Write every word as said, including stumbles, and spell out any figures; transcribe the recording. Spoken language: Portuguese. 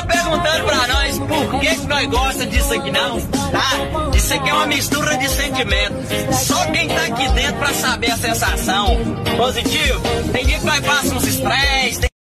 perguntando pra nós por que, que nós gostamos disso aqui não, tá? Isso aqui é uma mistura de sentimento. Só quem tá aqui dentro pra saber a sensação. Positivo, tem dia que nós passamos uns estresse,